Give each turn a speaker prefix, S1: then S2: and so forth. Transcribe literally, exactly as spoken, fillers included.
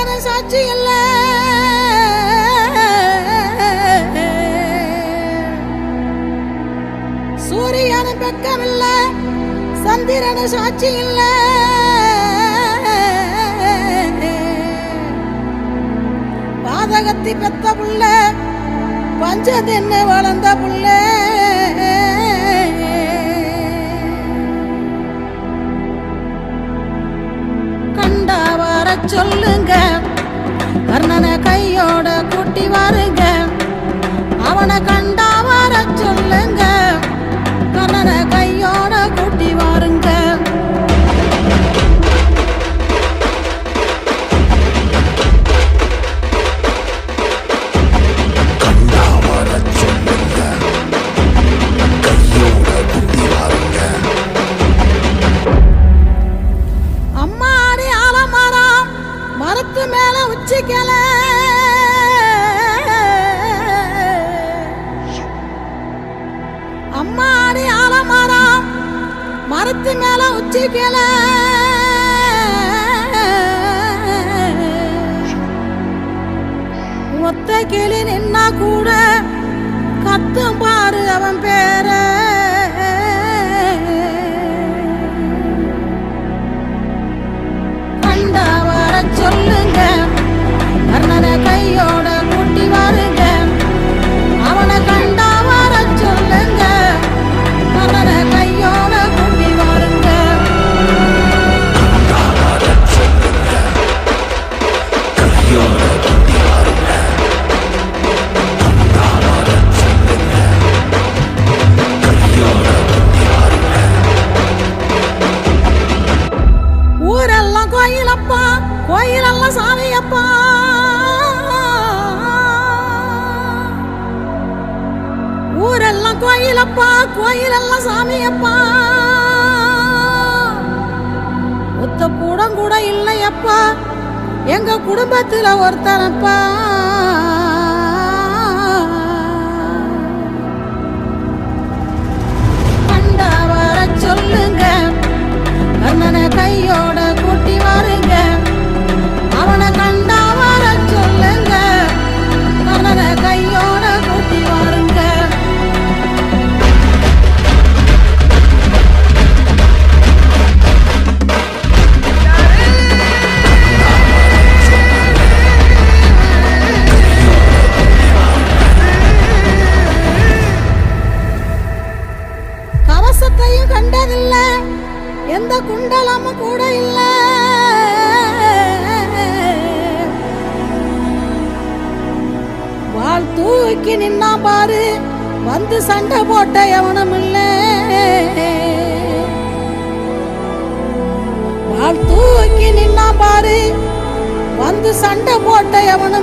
S1: சந்திரன சாட்சி இல்ல சூரியன பக்கம் இல்ல சந்திரன சாட்சி இல்ல பாதகத்தி பெத்த புள்ள பஞ்சதென்ன வளர்ந்த புள்ள கண்டா வர சொல்லுங்க கர்ணனை கையோட கூட்டி வாருங்க அவனை கண்டா வர சொல்லுங்க கர்ணனை கையோட கூட்டி வாருங்க அம்மாடி ஆலமரம் மரத்து மேல உச்சிக்கல அம்மாடி ஆலமரம் மரத்து மேல உச்சிக்கல ஒத்த கிளி நின்னா கூட கத்தும் பாரு அவன் பேர கண்டா வர சொல்லுங்க கர்ணனை கையோட கூட்டி வாருங்க அவனை கண்டா வர சொல்லுங்க கர்ணனை கையோட கூட்டி வாருங்க ஊரெல்லாம் கோயிலப்பா கோயிலெல்லாம் சாமியப்பா ஊரெல்லாம் கோயிலப்பா கோயிலெல்லாம் சாமியப்பா ஒத்த கூடம் கூட இல்லையப்பா எங்க குடும்பத்துல ஒருத்தனப்பா கண்டா வர சொல்லுங்க கர்ணனை கையோட கூட்டி வாருங்க அவனை கண்டா வர சொல்லுங்க கர்ணனை கையோட கூட்டி வாருங்க கவசத்தையும் கண்டதில்ல எந்த குண்டலமும் கூட இல்ல வாள் தூக்கி நின்னா பாரு வந்து சண்டை போட்ட எவனும் இல்ல வாள் தூக்கி நின்னா பாரு வந்து சண்டை போட்ட எவனும்